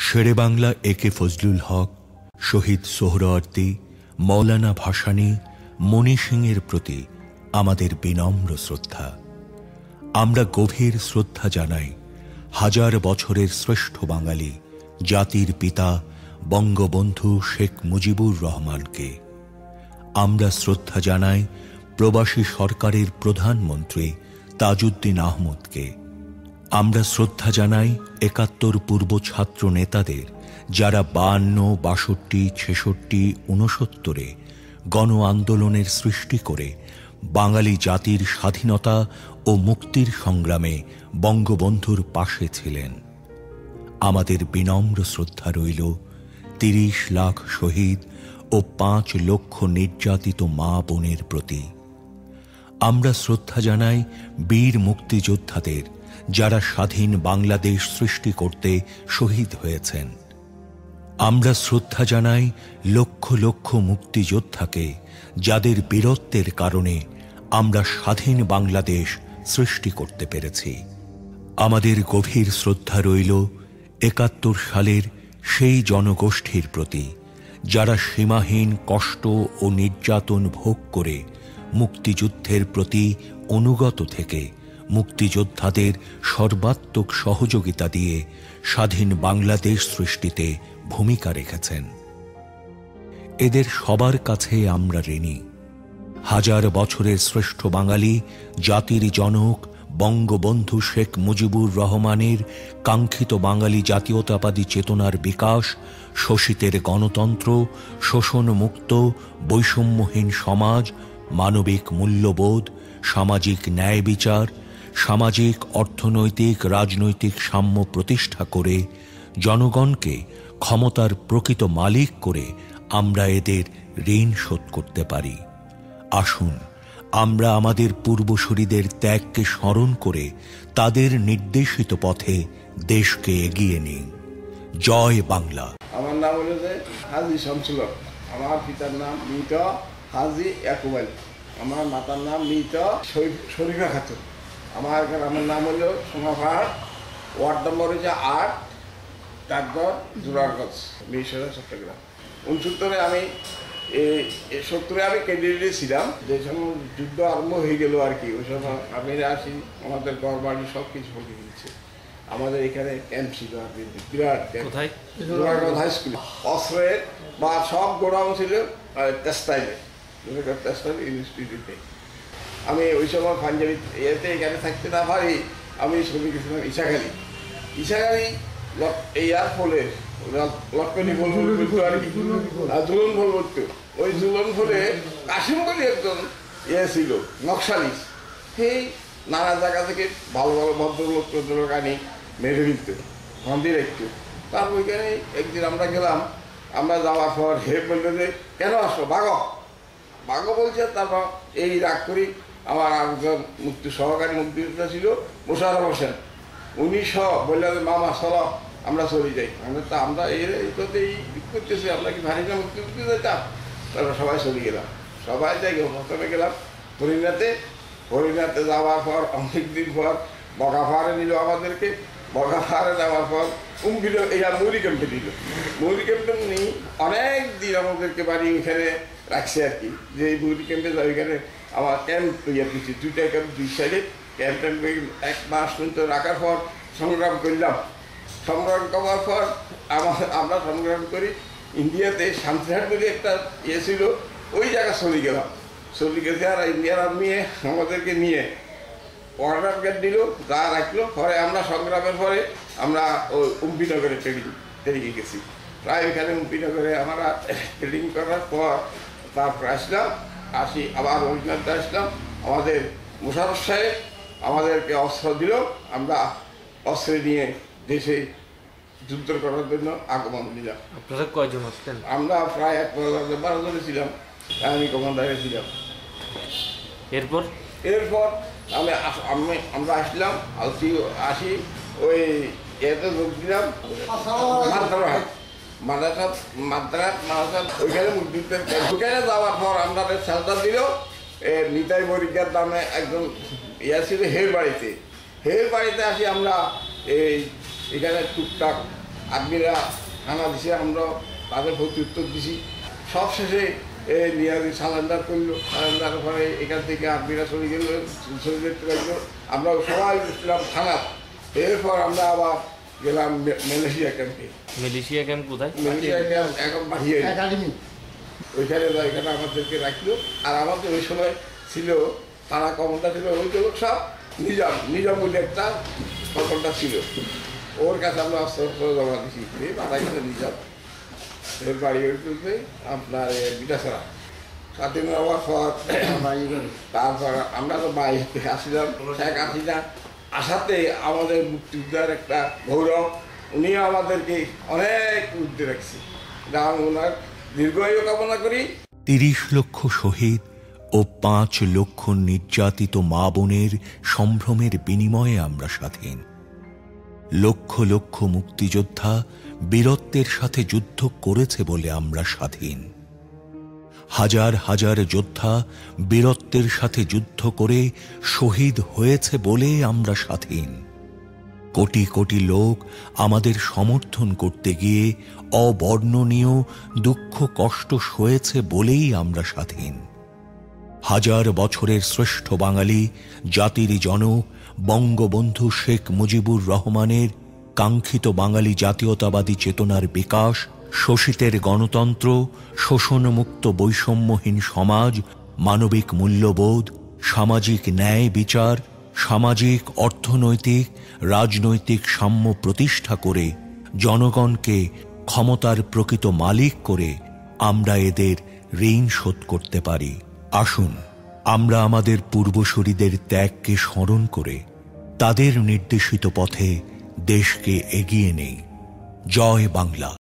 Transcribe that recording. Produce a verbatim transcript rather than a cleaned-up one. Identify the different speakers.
Speaker 1: শেরে বাংলা এ কে ফজলুল হক, শহীদ সোহরাওয়ার্দী, মৌলানা ভাসানী, মণি সিংয়ের প্রতি আমাদের বিনম্র শ্রদ্ধা। আমরা গভীর শ্রদ্ধা জানাই হাজার বছরের শ্রেষ্ঠ বাঙালি জাতির পিতা বঙ্গবন্ধু শেখ মুজিবুর রহমানকে। আমরা শ্রদ্ধা জানাই প্রবাসী সরকারের প্রধানমন্ত্রী তাজউদ্দিন আহমদকে। আমরা শ্রদ্ধা জানাই একাত্তর পূর্ব ছাত্র নেতাদের, যারা বায়ান্ন, বাষট্টি, ছেষট্টি, ঊনসত্তরে গণ আন্দোলনের সৃষ্টি করে বাঙালি জাতির স্বাধীনতা ও মুক্তির সংগ্রামে বঙ্গবন্ধুর পাশে ছিলেন। আমাদের বিনম্র শ্রদ্ধা রইল তিরিশ লাখ শহীদ ও পাঁচ লক্ষ নির্যাতিত মা বোনের প্রতি। আমরা শ্রদ্ধা জানাই বীর মুক্তিযোদ্ধাদের, যারা স্বাধীন বাংলাদেশ সৃষ্টি করতে শহীদ হয়েছেন। আমরা শ্রদ্ধা জানাই লক্ষ লক্ষ মুক্তিযোদ্ধাকে, যাদের বীরত্বের কারণে আমরা স্বাধীন বাংলাদেশ সৃষ্টি করতে পেরেছি। আমাদের গভীর শ্রদ্ধা রইল একাত্তর সালের সেই জনগোষ্ঠীর প্রতি, যারা সীমাহীন কষ্ট ও নির্যাতন ভোগ করে মুক্তিযুদ্ধের প্রতি অনুগত থেকে মুক্তিযোদ্ধাদের সর্বাত্মক সহযোগিতা দিয়ে স্বাধীন বাংলাদেশ সৃষ্টিতে ভূমিকা রেখেছেন। এদের সবার কাছে আমরা ঋণী। হাজার বছরের শ্রেষ্ঠ বাঙালি জাতির জনক বঙ্গবন্ধু শেখ মুজিবুর রহমানের কাঙ্ক্ষিত বাঙালি জাতীয়তাবাদী চেতনার বিকাশ, শোষিতের গণতন্ত্র, শোষণমুক্ত বৈষম্যহীন সমাজ, মানবিক মূল্যবোধ, সামাজিক ন্যায় বিচার, সামাজিক অর্থনৈতিক রাজনৈতিক সাম্য প্রতিষ্ঠা করে জনগণকে ক্ষমতার প্রকৃত মালিক করে আমরা এদের ঋণ শোধ করতে পারি। আসুন আমরা আমাদের পূর্বসূরীদের ত্যাগকে স্মরণ করে তাদের নির্দেশিত পথে দেশকে এগিয়ে নিই। জয় বাংলা।
Speaker 2: আমার নাম হলো যে হাজি শামসুল হক। আমার পিতার নাম মৃত হাজি ইয়াকুব আলী। আমার মাতার নাম মৃত শরীফা খাতুন। আমার গ্রামের নাম হলো সোনাপাহাড়, ওয়ার্ড নম্বর হচ্ছে আট, ডাকঘর জোরারগঞ্জ, মিরসরাই, চট্টগ্রাম। উনসত্তরে আমি এই সত্তরে আমি ক্যান্ডিডেটে ছিলাম। যে সময় যুদ্ধ আরম্ভ হয়ে গেল আর কি, ওই সময় আমি আসি, আমাদের ঘর বাড়ি সব কিছু হয়ে গেছে। আমাদের এখানে ক্যাম্প ছিল আর কি, বিরাট ক্যাম্প, জোরারগঞ্জ হাই স্কুল। অস্ত্রের বা সব গোডাউন ছিল টেক্সটাইলে, টেক্সটাইল ইন্ডাস্ট্রিতে। আমি ওই সময় পাঞ্জাবি ইয়েতে এখানে থাকতে না পারি, আমি চলে গেছিলাম ইসাখালি। ইসাখালি এই আর ফলে লটকনি ফল করতো আর কি, জুলন ফল করতো। ওই জুলন ফলে কাশিম বলে একজন ইয়ে ছিল নকশালিশ, সেই নানা জায়গা থেকে ভালো ভালো ভদ্রলোক ভদ্রলোক আনি মেরে ফেলত, মন্দির একটু। তার ওইখানে একদিন আমরা গেলাম, আমরা যাওয়ার পর হে বললো যে কেন আসো, বাঘ বাঘ বলছে। তারপর এই রাগ করি আমার একজন মুক্তি সহকারী মুক্তিযোদ্ধা ছিল মোশাররফ হোসেন, উনি সহ বললেন মামা চলো আমরা চলে যাই। আমরা তা আমরা এইটাতেই করতেছি, আমরা কি ভারী না মুক্তিযুদ্ধে যেতাম। তারপর সবাই চলে গেলাম, সবাই যাই প্রথমে গেলাম হরিণাতে। হরিণাতে যাওয়ার পর অনেকদিন পর বগা পাহাড়ে নিল আমাদেরকে। বগা পাহাড়ে যাওয়ার পর উমকিল এই মৌরি ক্যাম্পে দিল। মৌরি ক্যাম্পে নিয়ে অনেক দিন আমাদেরকে বাড়ি ওইখানে রাখছে আর কি, যে এই মৌরি ক্যাম্পে যাই। ওইখানে আমার ক্যাম্প তৈরি দিচ্ছি, দুইটা ক্যাম্প দুই সাইডে ক্যাম্প ট্যাম্প এক মাস পর্যন্ত রাখার পর সংগ্রাম করলাম। সংগ্রাম করার পর আমার আমরা সংগ্রাম করি ইন্ডিয়াতে শান্তিহাট বলে একটা ইয়ে ছিল, ওই জায়গা চলে গেলাম। চলে গেছে আর ইন্ডিয়ার আর্মি আমাদেরকে নিয়ে অর্ডার গেট দিল, যা রাখলো। পরে আমরা সংগ্রামের পরে আমরা ওই উম্পিনগরে ট্রেনিং ট্রেনিংয়ে গেছি। প্রায় ওইখানে উম্পিনগরে আমরা ট্রেনিং করার পর তারপর আসলাম, আসি আবার অরিজিনালতে আসলাম। আমাদের মোশাররফ সাহেব আমাদেরকে অস্ত্র দিল, আমরা অস্ত্র নিয়ে দেশে যুদ্ধ করার জন্য আগমন দিলাম।
Speaker 3: আপনারা কয়জন আসলেন?
Speaker 2: আমরা প্রায় এক বারো জনে ছিলাম, আমি কমান্ডারে ছিলাম।
Speaker 3: এরপর
Speaker 2: এরপর আমি আমি আমরা আসলাম, আসি আসি ওই এতে যোগ দিলাম মাদ্রাসাত মাদ্রাসাত মাদ্রাসাত মাদ্রাসাত ওইখানে মুক্তিযুদ্ধের ওইখানে যাওয়ার পর আমরা সাজা দিল নিতাই বরিকার নামে একজন ইয়া ছিল হের বাড়িতে। হের বাড়িতে আসি আমরা এই এখানে টুকটাক আর্মিরা হানা দিছে, আমরা তাদের প্রতি উত্তর দিছি। সব শেষে এই নিয়াজি সারেন্ডার করলো, সারেন্ডার পরে এখান থেকে আর্মিরা চলে গেল, চলে যেতে লাগলো। আমরা সবাই উঠলাম থানা। এরপর আমরা আবার গেলাম মালয়েশিয়া ক্যাম্পে।
Speaker 3: মালয়েশিয়া ক্যাম্প কোথায়?
Speaker 2: মালয়েশিয়া ক্যাম্প এখন বাহিয়ে ওইখানে এখানে আমাদেরকে রাখলো। আর আমাদের ওই সময় ছিল তারা কমনটা ছিল ওই লোক সব নিজাম নিজাম বলে একটা সকলটা ছিল, ওর কাছে আমরা অস্ত্র জমা দিচ্ছি। বাড়াই গেছে নিজাম, এর বাড়ি তুলতে আপনার বিটাছড়া স্বাধীন হওয়ার পর তারপর আমরা তো বাইরে আসছিলাম। শেখ হাসিনা আসাতে আমাদের মুক্তিযোদ্ধার একটা গৌরব, উনিও আমাদেরকে অনেক উদ্যোগ রাখছে। আমি ওনার দীর্ঘায়ু কামনা করি।
Speaker 1: তিরিশ লক্ষ শহীদ ও পাঁচ লক্ষ নির্যাতিত মা বোনের সম্ভ্রমের বিনিময়ে আমরা স্বাধীন। লক্ষ লক্ষ মুক্তিযোদ্ধা বীরত্বের সাথে যুদ্ধ করেছে বলে আমরা স্বাধীন। হাজার হাজার যোদ্ধা বীরত্বের সাথে যুদ্ধ করে শহীদ হয়েছে বলে আমরা স্বাধীন। কোটি কোটি লোক আমাদের সমর্থন করতে গিয়ে অবর্ণনীয় দুঃখ কষ্ট সয়েছে বলেই আমরা স্বাধীন। হাজার বছরের শ্রেষ্ঠ বাঙালি জাতির জনক বঙ্গবন্ধু শেখ মুজিবুর রহমানের কাঙ্ক্ষিত বাঙালি জাতীয়তাবাদী চেতনার বিকাশ, শোষিতের গণতন্ত্র, শোষণমুক্ত বৈষম্যহীন সমাজ, মানবিক মূল্যবোধ, সামাজিক ন্যায় বিচার, সামাজিক অর্থনৈতিক রাজনৈতিক সাম্য প্রতিষ্ঠা করে জনগণকে ক্ষমতার প্রকৃত মালিক করে আমরা এদের ঋণ শোধ করতে পারি। আসুন আমরা আমাদের পূর্বসূরীদের ত্যাগকে স্মরণ করে তাদের নির্দেশিত পথে দেশকে এগিয়ে নেই। জয় বাংলা।